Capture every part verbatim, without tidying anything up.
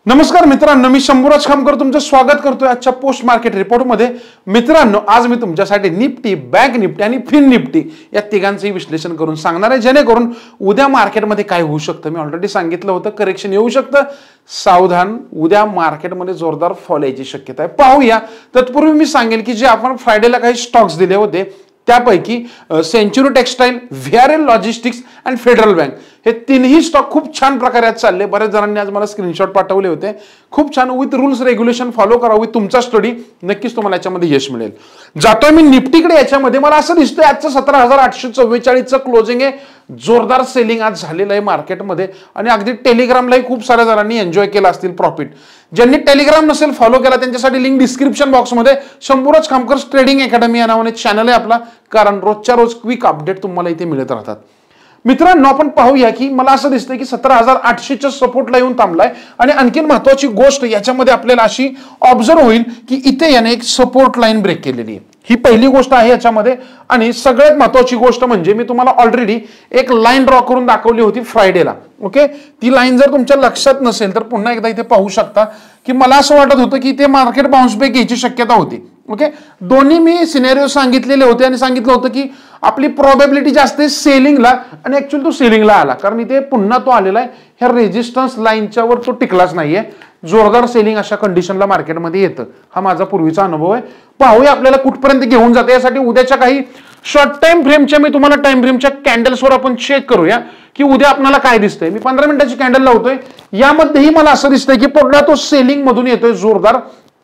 नमस्कार मित्रांनो, मी शंभूराज खामकर तुमचं स्वागत करतोय आजच्या पोस्ट मार्केट रिपोर्टमध्ये। मित्रांनो, आज मी तुमच्यासाठी निफ्टी, बँक निफ्टी आणि फिन निफ्टी या तिघांचंही विश्लेषण करून सांगणार आहे, जेणेकरून उद्या मार्केटमध्ये काय होऊ शकतं। मी ऑलरेडी सांगितलं होतं करेक्शन येऊ शकतं, सावधान, उद्या मार्केटमध्ये जोरदार फॉल यायची शक्यता आहे। पाहूया तत्पूर्वी मी सांगेल की जे आपण फ्रायडेला काही स्टॉक्स दिले होते त्यापैकी सेंचुरी टेक्सटाईल, व्हीआरएल लॉजिस्टिक्स आणि फेडरल बँक हे तीनही स्टॉक खूप छान प्रकारे आज चालले। बरेच जणांनी आज मला स्क्रीनशॉट पाठवले होते, खूप छान। विथ रूल्स रेग्युलेशन फॉलो करा, विथ तुमचा स्टडी, नक्कीच तुम्हाला याच्यामध्ये यश मिळेल। जातोय मी निफ्टीकडे। याच्यामध्ये मला असं दिसतंय आजचं सतरा हजार आठशे चव्वेचाळीसचं क्लोजिंग आहे। जोरदार सेलिंग आज झालेलं आहे मार्केटमध्ये आणि अगदी टेलिग्रामलाही खूप साऱ्या जणांनी एन्जॉय केला असतील प्रॉफिट। ज्यांनी टेलिग्राम नसेल फॉलो केला त्यांच्यासाठी लिंक डिस्क्रिप्शन बॉक्समध्ये शंभूराज खामकर ट्रेडिंग अकॅडमी या नावाने चॅनल आहे आपला, कारण रोजच्या रोज क्विक अपडेट तुम्हाला इथे मिळत राहतात। मित्रांनो, आपण पाहूया की मला असं दिसतंय की सतरा हजार आठशेच्या सपोर्टला येऊन थांबलाय आणि आणखी महत्त्वाची गोष्ट याच्यामध्ये आपल्याला अशी ऑब्झर्व होईल की इथे याने एक सपोर्ट लाईन ब्रेक केलेली आहे। ही पहिली गोष्ट आहे याच्यामध्ये। आणि सगळ्यात महत्त्वाची गोष्ट म्हणजे मी तुम्हाला ऑलरेडी एक लाईन ड्रॉ करून दाखवली होती फ्रायडेला, ओके। ती लाईन जर तुमच्या लक्षात नसेल तर पुन्हा एकदा इथे पाहू शकता की मला असं वाटत होतं की इथे मार्केट बाउन्स बॅक यायची शक्यता होती, ओके। दोन्ही मी सिनेरिओ सांगितलेले होते आणि सांगितलं होतं की आपली प्रोबॅबिलिटी जास्त आहे सेलिंगला, आणि ऍक्च्युअली तो सेलिंगला आला, कारण इथे पुन्हा तो आलेला आहे ह्या रेजिस्टन्स लाईनच्या वर तो टिकलाच नाहीये। जोरदार सेलिंग अशा कंडिशनला मार्केटमध्ये येतं, हा माझा पूर्वीचा अनुभव आहे। पाहूया आपल्याला कुठपर्यंत घेऊन जाते। यासाठी उद्याच्या काही शॉर्ट टाइम फ्रेमच्या मी तुम्हाला टाइम फ्रेमच्या कॅन्डल्सवर आपण चेक करूया की उद्या आपल्याला काय दिसतंय। मी पंधरा मिनिटाची कॅन्डल लावतोय, यामध्येही मला असं दिसतंय की पुन्हा तो सेलिंग मधून येतोय जोरदार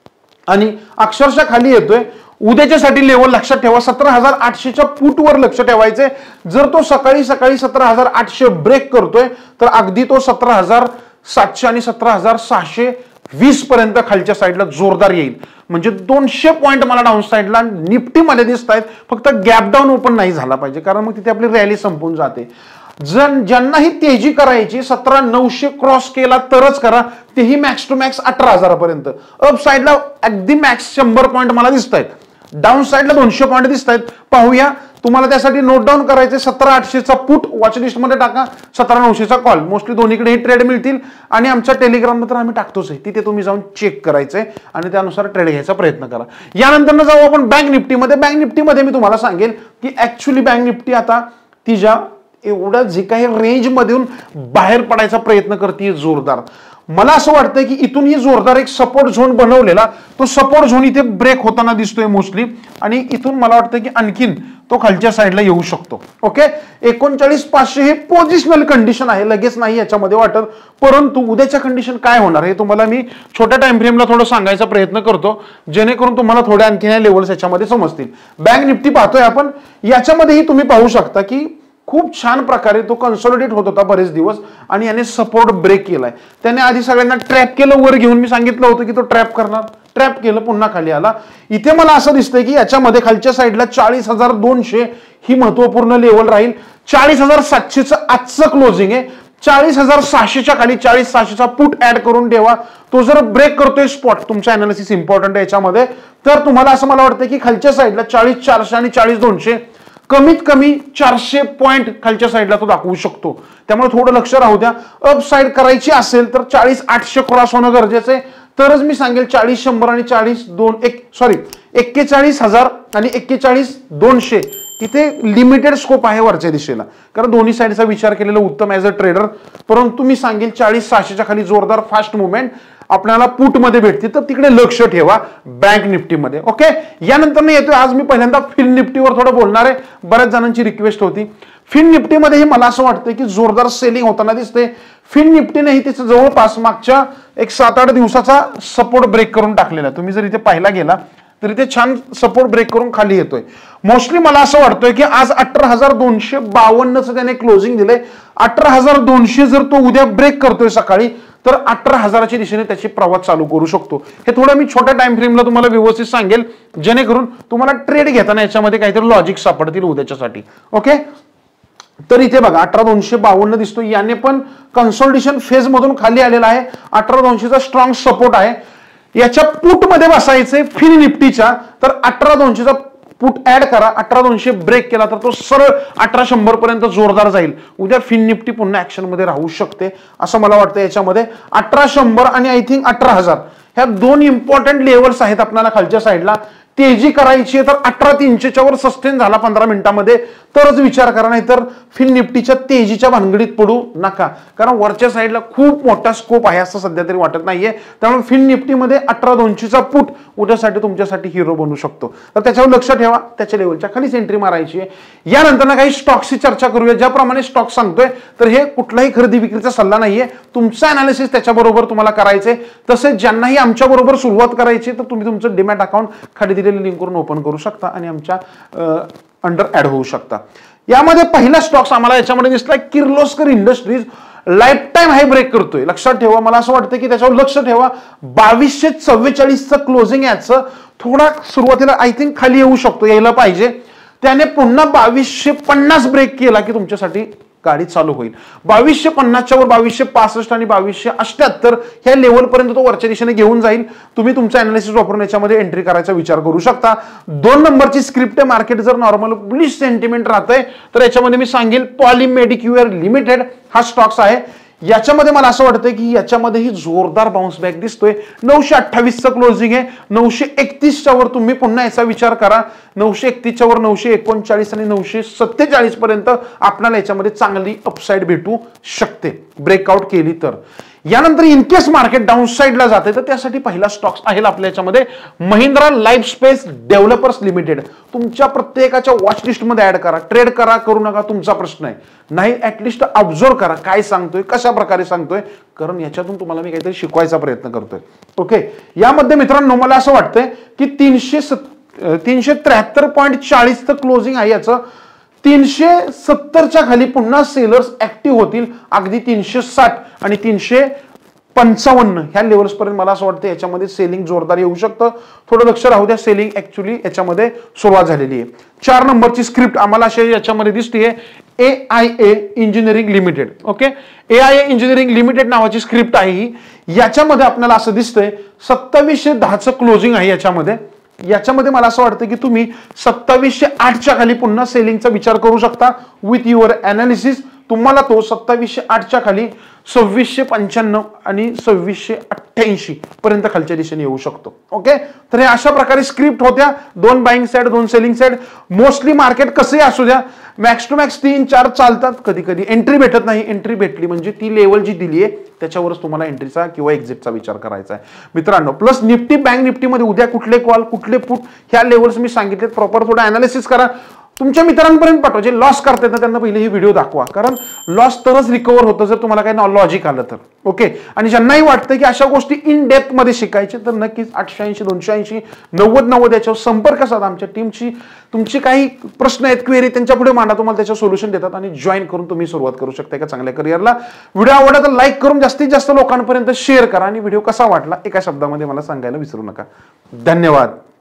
आणि अक्षरशः खाली येतोय। उद्याच्यासाठी लेवल लक्षात ठेवा, सतरा हजार आठशेच्या पुटवर लक्ष ठेवायचे। जर तो सकाळी सकाळी सतरा हजार आठशे ब्रेक करतोय तर अगदी तो सतरा हजार सातशे आणि सतरा हजार सहाशे वीस पर्यंत खालच्या साईडला जोरदार येईल। म्हणजे दोनशे पॉईंट मला डाऊन साईडला निफ्टीमध्ये दिसत आहेत, फक्त गॅप डाऊन ओपन नाही झाला पाहिजे, कारण मग तिथे आपली रॅली संपून जाते। जन ज्यांनाही तेजी करायची सतरा नऊशे क्रॉस केला तरच करा, तेही मॅक्स टू मॅक्स अठरा हजारापर्यंत। अप साईडला अगदी मॅक्स शंभर पॉईंट मला दिसत आहेत, डाऊन साईडला दोनशे पॉईंट दिसत आहेत। पाहूया, तुम्हाला त्यासाठी नोट डाऊन करायचे सतरा आठशेचा पुट वॉच लिस्ट मध्ये टाका, सतरा नऊशेचा कॉल। मोस्टली दोन्हीकडे ट्रेड मिळतील आणि आमच्या टेलिग्राम तर आम्ही टाकतोच आहे, तिथे तुम्ही जाऊन चेक करायचंय आणि त्यानुसार ट्रेड घ्यायचा प्रयत्न करा। यानंतर जाऊ आपण बँक निफ्टीमध्ये। बँक निफ्टीमध्ये मी तुम्हाला सांगेल की ऍक्च्युली बँक निफ्टी आता तिच्या एवढा जे काही रेंज मधून बाहेर पडायचा प्रयत्न करते जोरदार। मला असं वाटतंय की इथून ही जोरदार एक सपोर्ट झोन बनवलेला, तो सपोर्ट झोन इथे ब्रेक होताना दिसतोय मोस्टली, आणि इथून मला वाटतं की आणखीन तो खालच्या साईडला येऊ शकतो, ओके। एकोणचाळीस पाचशे हे पोझिशनल कंडिशन आहे, लगेच नाही याच्यामध्ये वाटत, परंतु उद्याच्या कंडिशन काय होणार हे तुम्हाला मी छोट्या टाइम फ्रेमला थोडं सांगायचा प्रयत्न करतो, जेणेकरून तुम्हाला थोड्या आणखीन या लेवल्स याच्यामध्ये समजतील। बँक निफ्टी पाहतोय आपण, याच्यामध्येही तुम्ही पाहू शकता की खूप छान प्रकारे तो कन्सोलिडेट होत होता बरेच दिवस आणि याने सपोर्ट ब्रेक केलाय। त्याने आधी सगळ्यांना ट्रॅप केलं वर घेऊन, मी सांगितलं होतं की तो ट्रॅप करणार, ट्रॅप केलं, पुन्हा खाली आला। इथे मला असं दिसतंय की याच्यामध्ये खालच्या साईडला चाळीस हजार दोनशे ही महत्वपूर्ण लेवल राहील। चाळीस हजार सातशेचं आजचं क्लोजिंग आहे, चाळीस हजार सहाशेच्या खाली चाळीस सहाशेचा पुट ऍड करून ठेवा। तो जर ब्रेक करतोय स्पॉट, तुमचा अनालिसिस इम्पॉर्टंट आहे याच्यामध्ये, तर तुम्हाला असं मला वाटतं की खालच्या साईडला चाळीस चारशे आणि चाळीस दोनशे कमीत कमी चारशे पॉईंट खालच्या साईडला तो दाखवू शकतो, त्यामुळे थोडं लक्ष राहू द्या। अप साईड करायची असेल तर चाळीस आठशे क्रॉस होणं गरजेचं आहे, तरच मी सांगेल चाळीस शंभर आणि चाळीस दोन एक सॉरी एक्केचाळीस हजार आणि एक्केचाळीस दोनशे इथे लिमिटेड स्कोप आहे वरच्या दिशेला, कारण दोन्ही साईडचा विचार केलेला उत्तम ॲज अ ट्रेडर। परंतु मी सांगेल चाळीस सहाशेच्या खाली जोरदार फास्ट मुवमेंट आपल्याला पुट मध्ये भेटते, तर तिकडे लक्ष ठेवा बँक निफ्टीमध्ये, ओके। यानंतर येतोय आज मी पहिल्यांदा फिन निफ्टीवर थोडं बोलणार आहे, बऱ्याच जणांची रिक्वेस्ट होती। फिन निफ्टीमध्येही मला असं वाटतं की जोरदार सेलिंग होताना दिसते। फिन निफ्टीनेही त्याचं जवळपास मागच्या एक सात आठ दिवसाचा सपोर्ट ब्रेक करून टाकलेला, तुम्ही जर इथे पाहिला गेला तर इथे छान सपोर्ट ब्रेक करून खाली येतोय। मोस्टली मला असं वाटतंय की आज अठरा हजार दोनशे बावन्नचं त्याने क्लोजिंग दिलंय। अठरा हजार दोनशे जर तो उद्या ब्रेक करतोय सकाळी तर अठरा हजाराच्या दिशेने त्याची प्रवास चालू करू शकतो। हे थोडं मी छोट्या टाइम फ्रेमला तुम्हाला व्यवस्थित सांगेल, जेणेकरून तुम्हाला ट्रेड घेताना याच्यामध्ये काहीतरी लॉजिक सापडतील उद्याच्यासाठी, ओके। तर इथे बघा अठरा दोनशे बावन्न दिसतो, याने पण कन्सोलिडेशन फेज मधून खाली आलेला आहे। अठरा दोनशेचा स्ट्रॉंग सपोर्ट आहे, याच्या पुट मध्ये बसायचंय फिन निफ्टीच्या, तर अठरा दोनशेचा पुट ऍड करा, अठरा दोनशे ब्रेक केला तर तो सरळ अठरा शंभर पर्यंत जोरदार जाईल. उद्या फिन निफ्टी पुन्हा ऍक्शन मध्ये राहू शकते असं मला वाटतं. याच्यामध्ये अठरा शंभर आणि आय थिंक अठरा हजार ह्या दोन इम्पॉर्टंट लेवल्स आहेत आपल्याला खालच्या साईडला. तेजी करायची आहे तर अठरा तीनशेच्या वर सस्टेन झाला पंधरा मिनिटांमध्ये तरच विचार करा, नाही तर फिन निफ्टीच्या तेजीच्या भानगडीत पडू नका, कारण वरच्या साईडला खूप मोठा स्कोप आहे असं सध्या तरी वाटत नाहीये. त्यामुळे फिन निफ्टीमध्ये अठरा दोनशेचा पुट उद्यासाठी तुमच्यासाठी हिरो बनू शकतो. तर त्याच्यावर लक्ष ठेवा, त्याच्या लेवलच्या खालीच एंट्री मारायची आहे. यानंतर ना काही स्टॉक्सची चर्चा करूया. ज्याप्रमाणे स्टॉक सांगतोय तर हे कुठलाही खरेदी विक्रीचा सल्ला नाहीये, तुमचा अनालिसिस त्याच्याबरोबर तुम्हाला करायचंय. तसेच ज्यांनाही आमच्या बरोबर सुरुवात करायची तर तुम्ही तुमचं डिमॅट अकाउंट खाली दिलेल्या लिंकवरून ओपन करू शकता आणि आमच्या अंडर ऍड होऊ शकता. यामध्ये पहिला स्टॉक्स आम्हाला याच्यामध्ये दिसला Kirloskar Industries lifetime high break करतोय. लक्षात ठेवा, मला असं वाटतं की त्याच्यावर लक्ष ठेवा. बावीसशे चव्वेचाळीसचं क्लोजिंग याचं थोडा सुरुवातीला आय थिंक खाली येऊ शकतो, यायला पाहिजे. त्याने पुन्हा बावीसशे पन्नास ब्रेक केला की तुमच्यासाठी गाडी चालू होईल. बावीसशे पन्नासच्या वर बावीसशे पासष्ट आणि बावीसशे अठ्याहत्तर ह्या लेवल पर्यंत तो वरच्या दिशेने घेऊन जाईल. तुम्ही तुमचा अनालिसिस वापरून याच्यामध्ये एंट्री करायचा विचार करू शकता. दोन नंबरची स्क्रिप्ट आहे. मार्केट जर नॉर्मल बुलिश सेंटिमेंट राहतंय तर याच्यामध्ये मी सांगेल पॉलीमेडिक्युअर लिमिटेड हा स्टॉक्स आहे. याच्यामध्ये मला असं वाटतं की याच्यामध्येही जोरदार बाउन्स बॅक दिसतोय. नऊशे अठ्ठावीसचं क्लोजिंग आहे. नऊशे एकतीसच्या वर तुम्ही पुन्हा याचा विचार करा. नऊशे एकतीसच्या वर नऊशे एकोणचाळीस आणि नऊशे सत्तेचाळीस पर्यंत आपल्याला याच्यामध्ये चांगली अपसाईड भेटू शकते ब्रेकआउट केली तर. यानंतर इनकेस मार्केट डाऊन साईडला जाते तर त्यासाठी पहिला स्टॉक्स आहे आपल्या याच्यामध्ये Mahindra Life Space Developers Limited. तुमच्या प्रत्येकाच्या वॉच लिस्टमध्ये ऍड करा. ट्रेड करा करू नका तुमचा प्रश्न आहे, नाही ऍटलिस्ट ऑब्झर्व करा काय सांगतोय, कशा प्रकारे सांगतोय, कारण याच्यातून तुम्हाला मी काहीतरी शिकवायचा प्रयत्न करतोय. ओके, यामध्ये मित्रांनो मला असं वाटतंय की तीनशे तीनशे त्र्याहत्तर पॉईंट चाळीसचं क्लोजिंग आहे याचं. तीनशे सत्तरच्या खाली पुन्हा सेलर्स ऍक्टिव्ह होतील. अगदी तीनशे साठ आणि तीनशे पंचावन्न ह्या लेवल्स पर्यंत मला असं वाटतं याच्यामध्ये सेलिंग जोरदार येऊ शकतं. थोडं लक्ष राहू द्या, सेलिंग ऍक्च्युअली याच्यामध्ये सुरुवात झालेली आहे. चार नंबरची स्क्रिप्ट आम्हाला अशी याच्यामध्ये दिसतीये A I A engineering limited. Okay, A I A engineering limited नावाची स्क्रिप्ट आहे ही. याच्यामध्ये आपल्याला असं दिसतंय सत्तावीसशे दहाचं क्लोजिंग आहे याच्यामध्ये. याच्यामध्ये मला असं वाटतं की तुम्ही सत्तावीसशे आठच्या खाली पुन्हा सेलिंगचा विचार करू शकता. विथ युअर अनालिसिस तुम्हाला तो सत्तावीसशे आठच्या खाली सव्वीसशे पंच्याण्णव आणि सव्वीसशे अठ्ठ्याऐंशी पर्यंत खालच्या दिशेने येऊ शकतो. ओके, तर हे अशा प्रकारे स्क्रिप्ट होत्या. दोन बाईंग साइड, दोन सेलिंग साइड. मोस्टली मार्केट कसंही असू द्या, मॅक्स टू मॅक्स तीन चार चालतात. कधी कधी एंट्री भेटत नाही. एंट्री भेटली म्हणजे ती लेवल जी दिली आहे त्याच्यावरच तुम्हाला एंट्रीचा किंवा एक्झिटचा विचार करायचा आहे मित्रांनो. प्लस निफ्टी बँक निफ्टीमध्ये उद्या कुठले कॉल कुठले पुट ह्या लेवल्स मी सांगितले, प्रॉपर थोडं अनालिसिस करा. तुमच्या मित्रांपर्यंत पाठवा. जे लॉस करतात ना त्यांना पहिले ही व्हिडिओ दाखवा, कारण लॉस तरच रिकव्हर होतं जर तुम्हाला काही लॉजिक आलं तर. ओके, आणि ज्यांनाही वाटतं की अशा गोष्टी इन डेप्थ मध्ये शिकायचे तर नक्कीच आठशे ऐंशी दोनशे ऐंशी नव्वद नव्वद याच्यावर संपर्क साधा. आमच्या टीमची तुमची काही प्रश्न आहेत, क्वेरी त्यांच्या पुढे मांडा, तुम्हाला त्याच्यावर सोल्युशन देतात आणि जॉईन करून तुम्ही सुरुवात करू शकता एका चांगल्या करिअरला. व्हिडिओ आवडला तर लाईक करून जास्तीत जास्त लोकांपर्यंत शेअर करा आणि व्हिडिओ कसा वाटला एका शब्दामध्ये मला सांगायला विसरू नका. धन्यवाद.